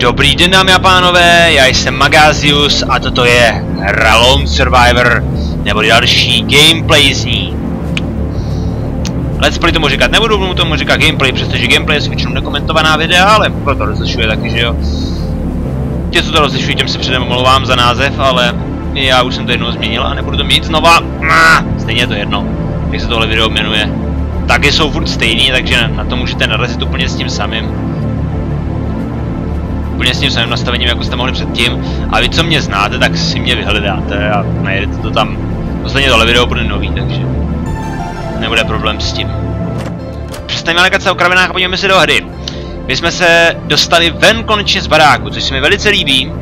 Dobrý den, dámy a pánové, já jsem Magazius a toto je Lone Survivor, nebo další gameplay z ní. Let's play tomu říkat nebudu, tomu říkat gameplay, přestože gameplay je většinou nekomentovaná videa, ale proto rozlišuje taky, že jo. Tě, co to rozlišují, těm se předem omlouvám za název, ale já už jsem to jednou změnil a nebudu to mít znova. Stejně je to jedno, jak se tohle video jmenuje. Taky jsou furt stejný, takže na to můžete narazit úplně s tím samým. Úplně s tím samým nastavením, jako jste mohli předtím. A vy, co mě znáte, tak si mě vyhledáte a najedete to tam. Posledně tohle video bude nový, takže nebude problém s tím. Přestaňme lékat se o kravinách a podívejme se do hry. My jsme se dostali ven konečně z baráku, což se mi velice líbí.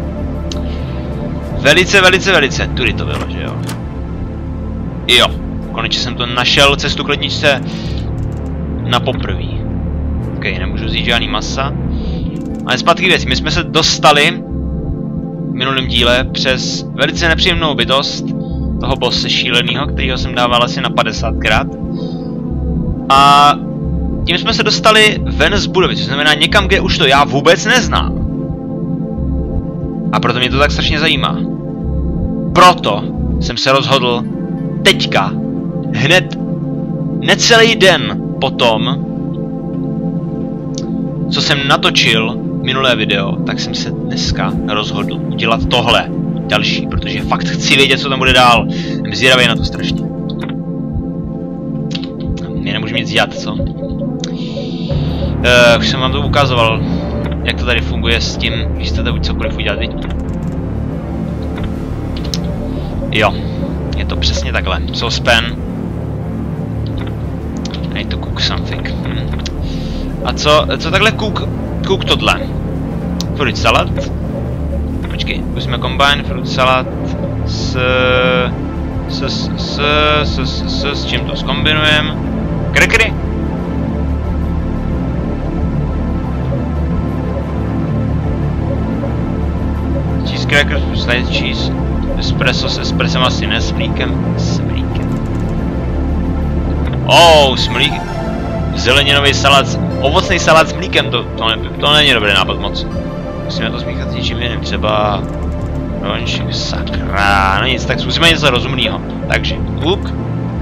Velice. Tudy to bylo, že jo? Jo, konečně jsem to našel, cestu k ledničce na poprví. Ok, nemůžu vzít žádný masa. Ale zpátky věci, my jsme se dostali v minulém díle přes velice nepříjemnou bytost toho bosse šílenýho, kterýho jsem dával asi na 50krát. A tím jsme se dostali ven z budovy, což znamená někam, kde už to já vůbec neznám. A proto mě to tak strašně zajímá. Proto jsem se rozhodl teďka, hned necelý den potom, co jsem natočil minulé video, tak jsem se dneska rozhodl udělat tohle další, protože fakt chci vědět, co tam bude dál. Jsem zvědavý na to strašně. Mě nemůžu nic dělat, co? Už jsem vám to ukazoval, jak to tady funguje s tím, že chcete buď cokoliv udělat, viď? Jo, je to přesně takhle. Saucepan. I need to cook something. A co takhle cook tohle? Fruit salad. Počkej, musíme combine fruit salad s čím to zkombinujeme? Crackery? Cheese crackers, sliced cheese, espresso s espressem asi ne, s mlíkem. Oh, smlík. Zeleninový salát, ovocný salát s mlíkem, to není dobrý nápad moc. Musíme to smíchat s něčím jiným, třeba... Ronček, sakra, no nic, tak zkusíme něco rozumného. Takže, cook.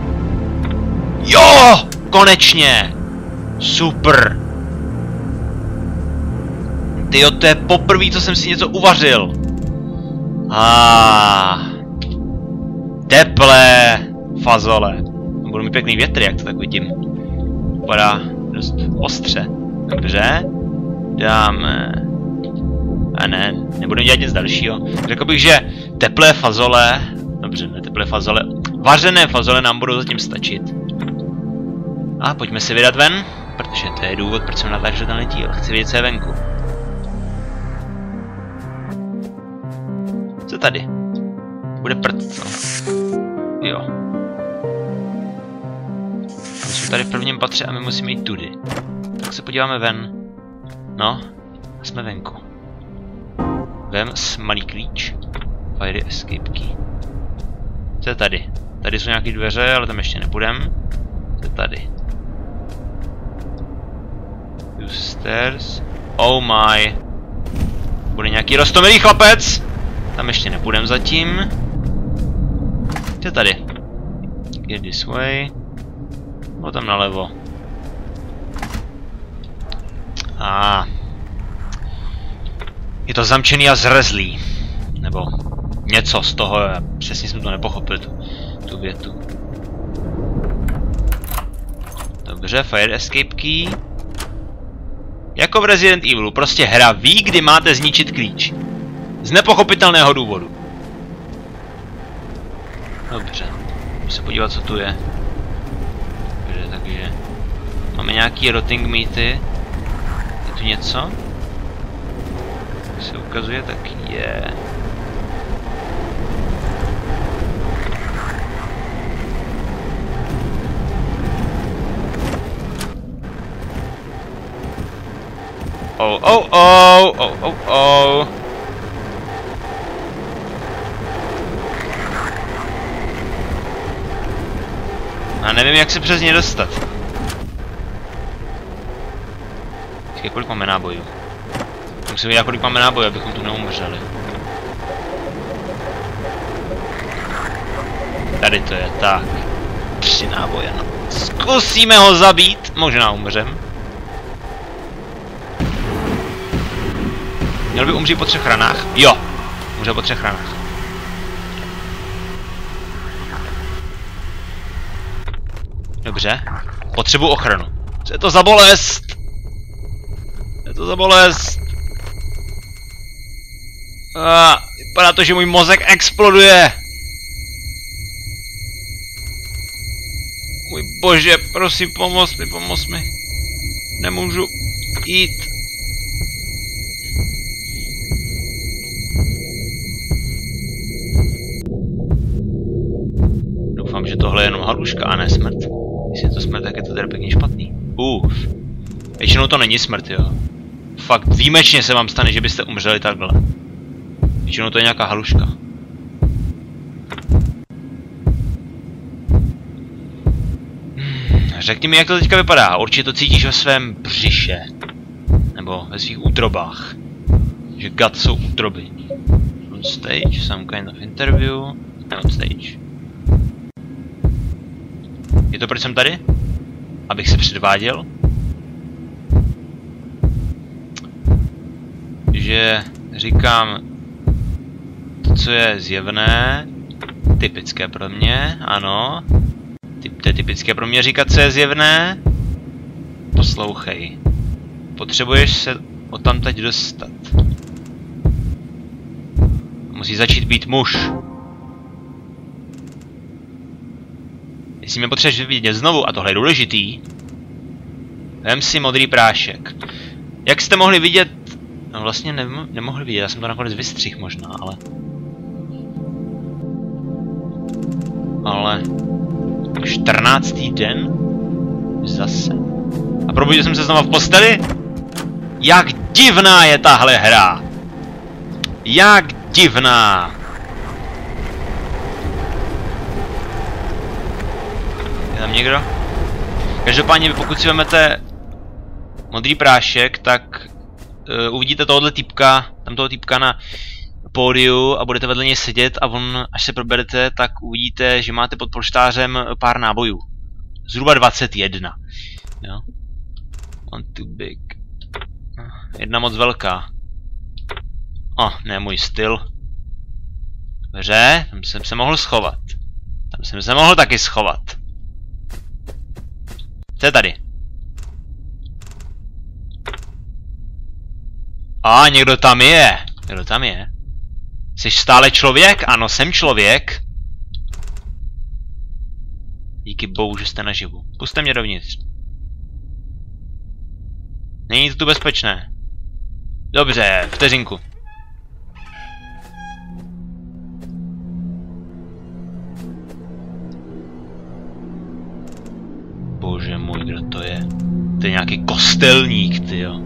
Jo! Konečně! Super! Tyjo, to je poprvé, co jsem si něco uvařil. Teplé fazole. Budu mít pěkný větr, jak to tak vidím. Vypadá dost ostře. Dobře. Dáme... A ne, nebudeme dělat nic dalšího. Řekl bych, že teplé fazole... Dobře, ne teplé fazole. Vařené fazole nám budou zatím stačit. A pojďme se vydat ven, protože to je důvod, proč jsem natáčel tenhle díl. Chci vědět, co je venku. Co tady? Bude prd, co? Jo. My jsme tady v prvním patře a my musíme jít tudy. Tak se podíváme ven. No, a jsme venku. Vem malý klíč. Fire escape key. Co je tady? Tady jsou nějaké dveře, ale tam ještě nepůjdem. Co je tady? Use stairs. Oh my. Bude nějaký roztomilý chlapec. Tam ještě nepůjdem zatím. Co je tady? Get this way. O tam nalevo. Je to zamčený a zrezlý. Nebo něco z toho, já přesně jsem to nepochopil, tu větu. Dobře, fire escape key. Jako v Resident Evilu, prostě hra ví, kdy máte zničit klíč. Z nepochopitelného důvodu. Dobře, musím se podívat, co tu je. Takže máme nějaký rotting meaty. Je tu něco? Jak se ukazuje, tak je. Oh. A nevím, jak se přes ně dostat. Kolik máme nábojů? musíme vidět, kolik máme nábojů, abychom tu neumřeli. Tady to je, tak. 3 náboje, no. Zkusíme ho zabít, možná umřem. Měl by umřít po 3 ranách? Jo, umře po 3 ranách. Dobře, potřebuji ochranu. Co je to za bolest? Co je to za bolest? Vypadá to, že můj mozek exploduje. Můj bože, prosím, pomoz mi. Nemůžu jít. Doufám, že tohle je jenom haluška a ne smrt. Jestli je to smrt, tak je to teda pěkně špatný. Většinou to není smrt, jo. Fakt výjimečně se vám stane, že byste umřeli takhle. Většinou to je nějaká haluška. Řekni mi, jak to teďka vypadá. Určitě to cítíš ve svém břiše. Nebo ve svých útrobách. Že God jsou útroby. On stage, some kind of interview. Ne, on stage. Je to proč jsem tady? Abych se předváděl? Že říkám to, co je zjevné, typické pro mě, ano. To je typické pro mě říkat, co je zjevné. Poslouchej. Potřebuješ se odtamtud dostat. Musí začít být muž. Jestli mě potřebuješ vidět znovu, a tohle je důležitý, vem si modrý prášek. Jak jste mohli vidět, no vlastně nemohli vidět, já jsem to nakonec vystřihl možná, ale 14. den? Zase. A probudil jsem se znova v posteli? Jak divná je tahle hra! Jak divná! Je tam někdo? Každopádně, pokud si vezmete modrý prášek, tak uvidíte tohohle týpka, tam toho týpka na pódiu a budete vedle něj sedět a on, až se proberete, tak uvidíte, že máte pod polštářem pár nábojů. Zhruba 21. Jo? One too big. Jedna moc velká. Ne můj styl. Dobře, tam jsem se mohl schovat. Tam jsem se mohl taky schovat. Co je tady? Někdo tam je. Kdo tam je? Jsi stále člověk? Ano, jsem člověk. Díky bohu, že jste naživu. Pusťte mě dovnitř. Není to tu bezpečné. Dobře, vteřinku. Bože můj, kdo to je? To je nějaký kostelník, tyjo.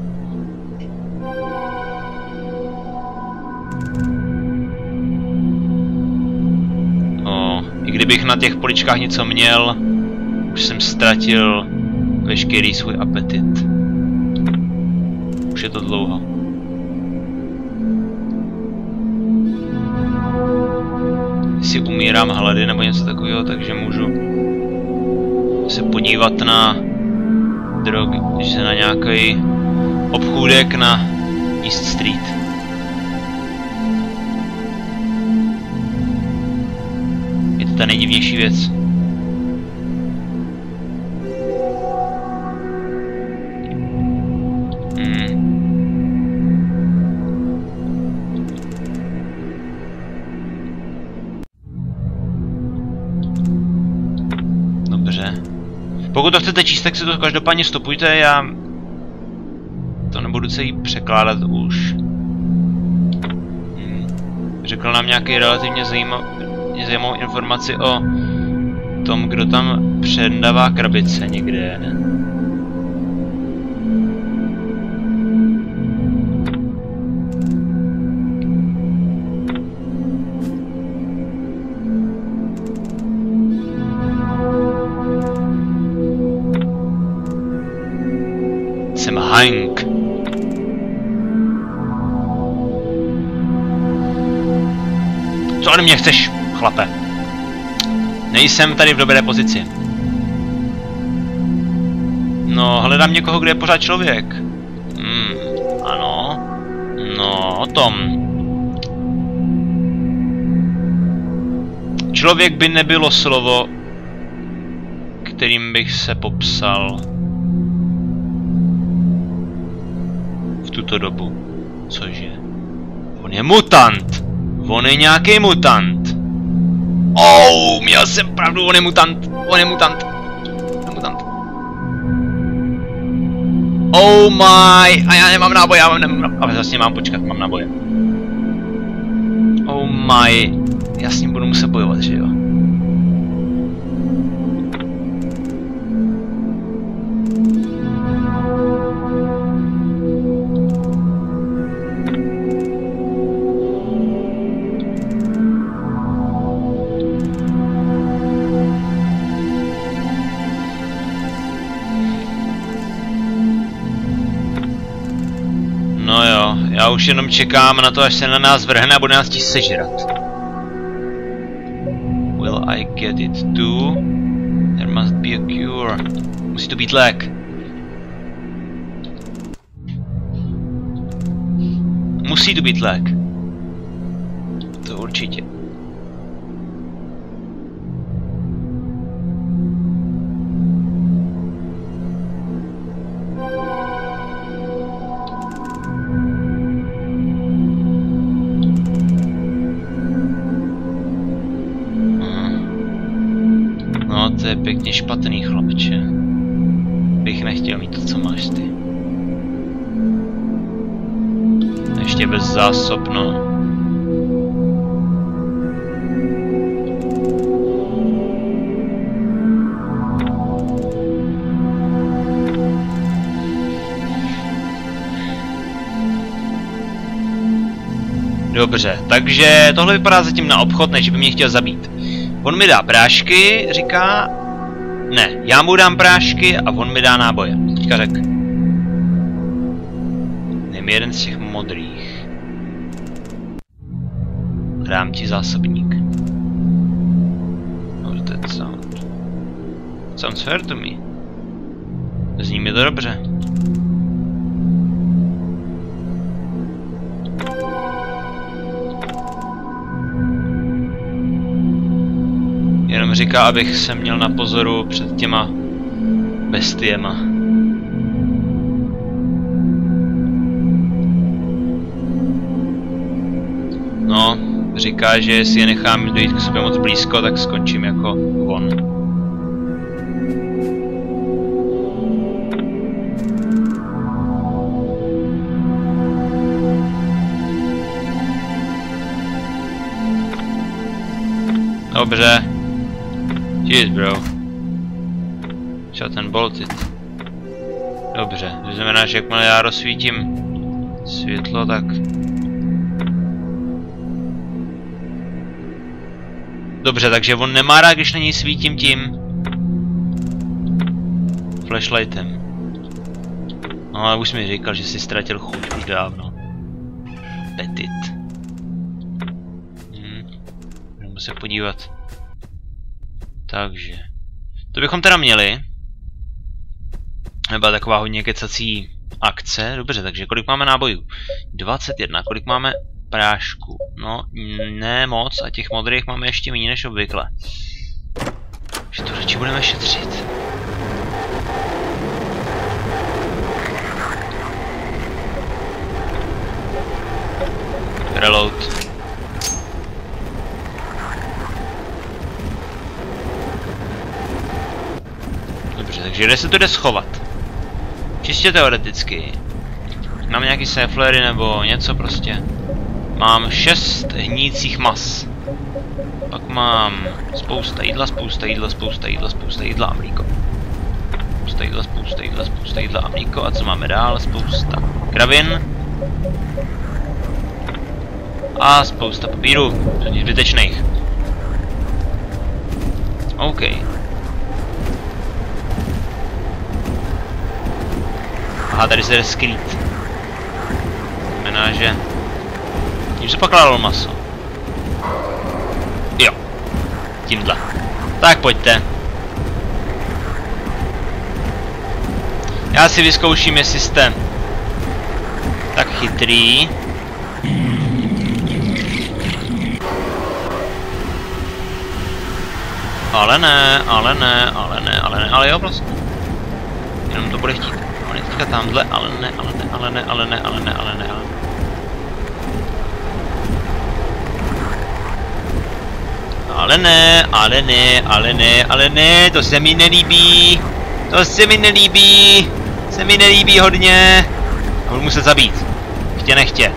I kdybych na těch poličkách něco měl, už jsem ztratil veškerý svůj apetit. Už je to dlouho. Si umírám hlady nebo něco takového, takže můžu se podívat na nějaký obchůdek na East Street. Je to ta nejdivnější věc. Dobře. Pokud to chcete číst, tak si to každopádně stopujte, já to nebudu celý překládat už. Řekl nám nějaký relativně zajímavou informaci o tom, kdo tam předává krabice někde. Jsem Hank. Co ode mě chceš, chlape? Nejsem tady v dobré pozici. No, hledám někoho, kde je pořád člověk. Ano. No, o tom. Člověk by nebylo slovo, kterým bych se popsal v tuto dobu. Cože? On je mutant! On je nějaký mutant! Oh, měl jsem pravdu, on je mutant! On je mutant! On je mutant! Oh my! A já nemám náboje, ale vlastně mám, počkat, mám náboje. Oh my! Já s ním budu muset bojovat, že jo? No jo, já už jenom čekám na to, až se na nás vrhne a bude nás chtít sežrat. Will I get it too? There must be a cure. Musí to být lék. Musí to být lék. To určitě. To je pěkně špatný, chlapče. Bych nechtěl mít to, co máš ty. Ještě bez zásob, no. Dobře, takže tohle vypadá zatím na obchod, než by mě chtěl zabít. On mi dá prášky, říká... Ne, já mu dám prášky a on mi dá náboje. Teďka řek. Dej jeden z těch modrých. Dám ti zásobník. No, that sound. Sounds fair to me. Zní mi to dobře. Jenom říká, abych se měl na pozoru před těma bestiema. No, říká, že jestli je nechám dojít k sobě moc blízko, tak skončím jako on. Dobře. Cheers, bro. Shot and bolted. Dobře, to znamená, že jakmile já rozsvítím světlo, tak... Dobře, takže on nemá rád, když na něj svítím tím... flashlightem. No ale už mi říkal, že si ztratil chuť už dávno. Petit. Můžeme se podívat. Takže. To bychom teda měli. Byla taková hodně kecací akce. Dobře, takže kolik máme nábojů? 21. Kolik máme prášku? No, ne moc. A těch modrých máme ještě méně než obvykle. Takže to radši budeme šetřit. Reload. Dobře, takže kde se to jde schovat? Čistě teoreticky. Mám nějaký saflery nebo něco prostě. Mám 6 hnících mas. Pak mám spousta jídla, spousta jídla, spousta jídla, spousta jídla a mlíko. Spousta jídla, spousta jídla, spousta jídla a mlíko. A co máme dál? Spousta kravin. A spousta papíru. Zbytečných. OK. Aha, tady se jde skrýt. Znamená, že... Tím se pak kládalo maso. Tímhle. Tak pojďte. Já si vyzkouším, jestli jste tak chytrý. Ale ne, ale jo vlastně. Jenom to bude chtít. On je teďka tamhle, ale ne. Ale ne, to se mi nelíbí. To se mi nelíbí hodně. A budu muset zabít. Chtě nechtě.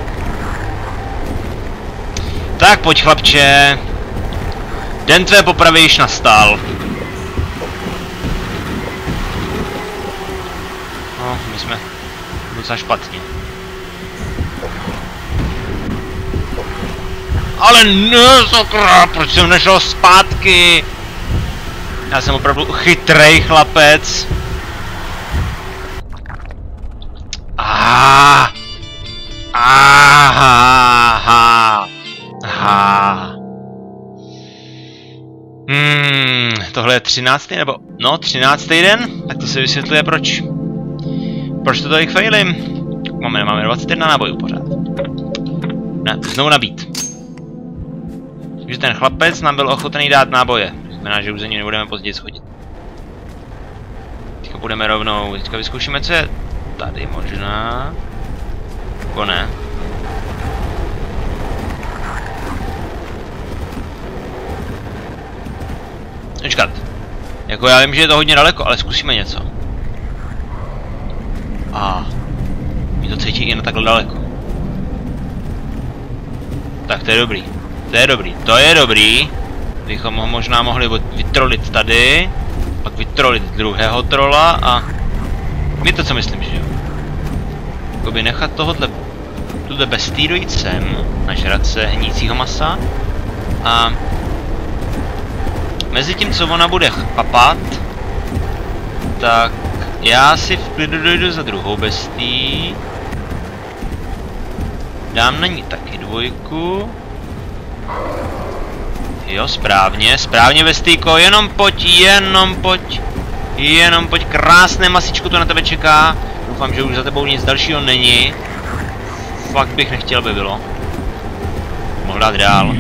Tak pojď chlapče. Den tvé popravy již nastal. No, my jsme docela špatně. Ale ne, sakra, proč jsem nešel zpátky? Já jsem opravdu chytrej chlapec. Tohle je 13. nebo... No, 13. den? Tak to se vysvětluje proč. Proč to tolik failím? Máme 21 nábojů pořád. Ne, znovu nabít. Takže ten chlapec nám byl ochotný dát náboje. Znamená, že už za ní nebudeme později schodit. Teďka budeme rovnou, teďka vyzkoušíme, co je tady možná. Nebo ne. Počkat. Jako já vím, že je to hodně daleko, ale zkusíme něco. Mi to cítí i na takhle daleko. Tak to je dobrý. To je dobrý. Bychom ho možná mohli vytrolit tady. Pak vytrolit druhého trola a... Víte, co myslím, že jo? Jakoby nechat tuhle bestii dojít sem, nažrat se hnícího masa. A... Mezi tím, co ona bude papat, tak já si v klidu dojdu za druhou bestii. Dám na ní taky 2. Jo, správně bestýko, jenom pojď, krásné masičku to na tebe čeká. Doufám, že už za tebou nic dalšího není. Fakt bych nechtěl, aby bylo. Mohl dát dál.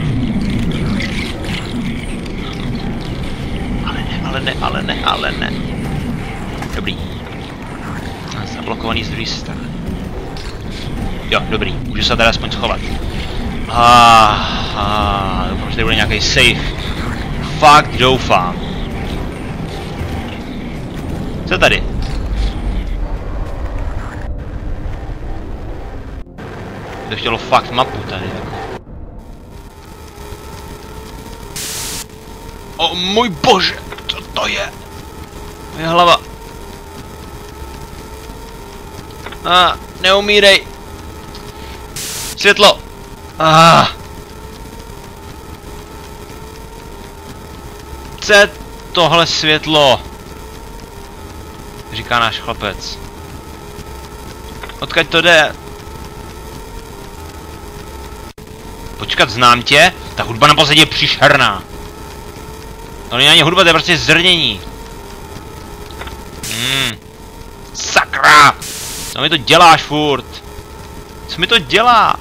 Ale ne. Dobrý. Zablokovaný z druhé strany. Jo, dobrý. Můžu se tady aspoň schovat. Doufám, že tady bude nějaký safe. Fakt doufám. Co tady? To chtělo fakt mapu tady. O můj bože, co to je? Moje hlava. Neumírej. Světlo. Co je tohle světlo? Říká náš chlapec. Odkud to jde? Počkat, znám tě? Ta hudba na pozadí je příšerná. To není ani hudba, to je prostě zrnění. Sakra! Co mi to děláš furt? Co mi to dělá?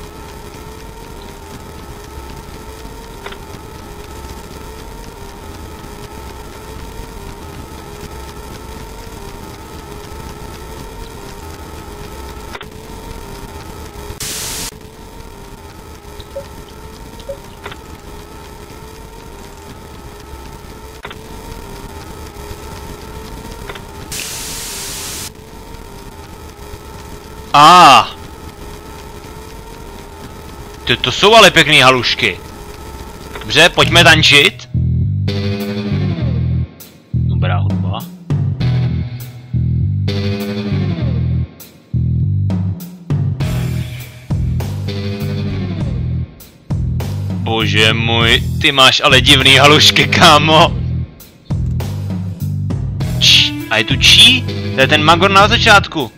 To jsou ale pěkný halušky. Dobře, pojďme tančit. Dobrá hudba. Bože můj, ty máš ale divný halušky, kámo. A je tu čí? To je ten magor na začátku.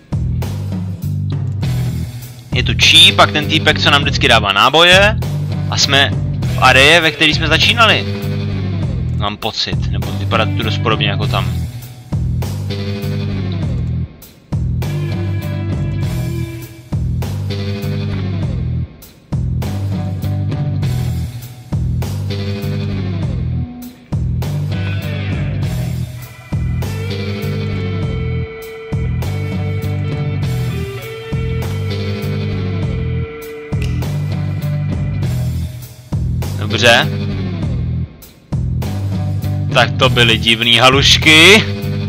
Je tu čí, pak ten týpek, co nám vždycky dává náboje. A jsme v areje, ve které jsme začínali. Mám pocit, nebo vypadá to dost podobně jako tam. Dobře. Tak to byly divný halušky.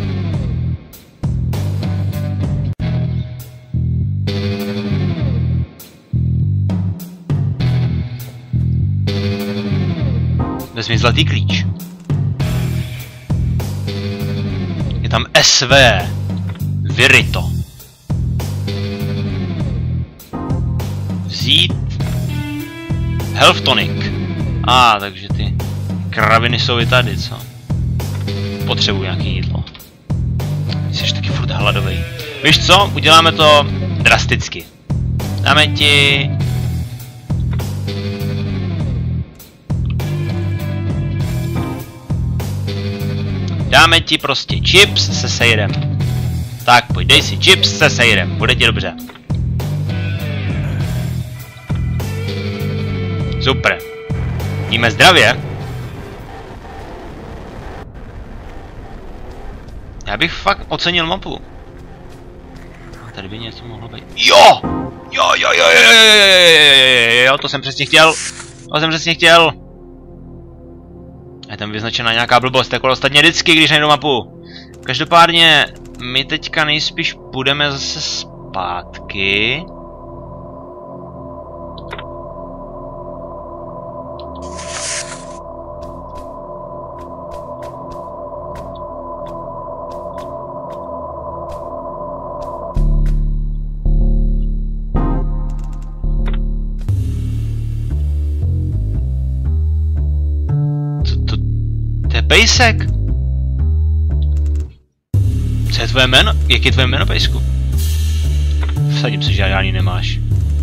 Vezmi zlatý klíč. Je tam SV. Virito. Vzít Health Tonic. Takže ty kraviny jsou i tady, co? Potřebuji nějaké jídlo. Jsi taky furt hladovej. Víš co? Uděláme to drasticky. Dáme ti prostě chips se sejrem. Tak pojď, dej si chips se sejrem, bude ti dobře. Super. Jíme zdravě. Já bych fakt ocenil mapu. Tady by něco mohlo být. Jo, to jsem přesně chtěl. Je tam vyznačena nějaká blbost, jako ostatně vždycky, když najdu mapu. Každopádně, my teďka nejspíš půjdeme zase zpátky. Pejsek? Co je tvoje jméno? Jak je tvoje jméno, pejsku? Vsadím se, že žádný nemáš.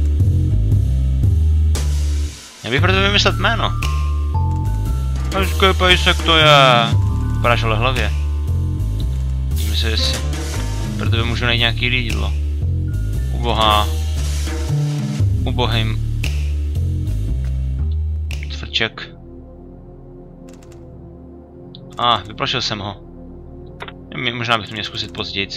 Já bych proto vymyslet jméno. Počkej, pejsek to je. Vypadáš ale hlavě. Díme se, jestli pro tebe můžu najít nějaký jídlo. Ubohá. Ubohým. Cvrček. Vyplašil jsem ho. Možná bych to měl zkusit později.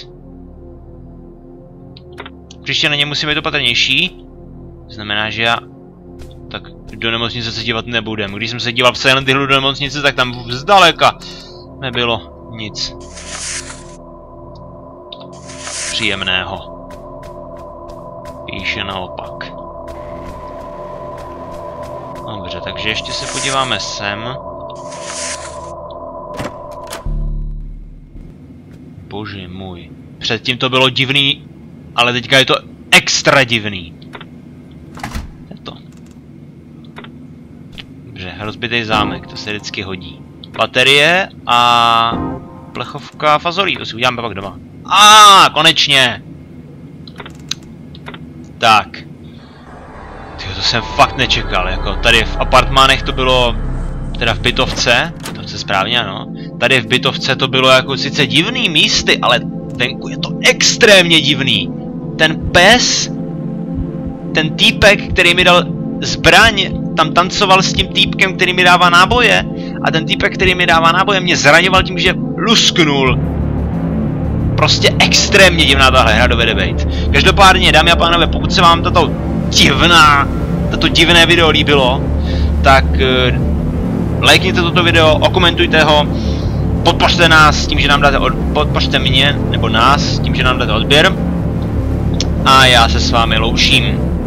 Příště na ně musím být opatrnější. Znamená, že já tak do nemocnice se dívat nebudem. Když jsem se díval v Silent Hillu do nemocnice, tak tam zdaleka nebylo nic příjemného. Píše naopak. Dobře, takže ještě se podíváme sem. Bože můj. Předtím to bylo divný, ale teďka je to extra divný. To. Dobře, rozbitý zámek, to se vždycky hodí. Baterie a plechovka fazolí, to si uděláme pak doma. Konečně! Tak. Tyjo, to jsem fakt nečekal, jako tady v apartmánech to bylo, teda v bytovce správně, ano. Tady v bytovce to bylo jako sice divný místy, ale venku je to extrémně divný. Ten pes, ten týpek, který mi dal zbraň, tam tancoval s tím týpkem, který mi dává náboje. A ten týpek, který mi dává náboje, mě zraňoval tím, že lusknul. Prostě extrémně divná tahle hra dovede být. Každopádně, dámy a pánové, pokud se vám toto divné video líbilo, tak lajkněte toto video, okomentujte ho, podpořte nás tím, že nám dáte podpořte mě, nebo nás tím, že nám dáte odběr. A já se s vámi loučím.